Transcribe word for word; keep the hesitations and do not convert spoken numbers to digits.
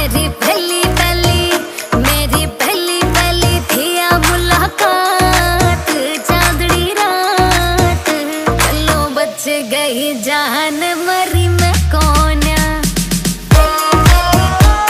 मेरी पहली पहली मेरी पहली पहली थिया मुलाकात चांदनी रात, कल्लो बच गई जान मरी।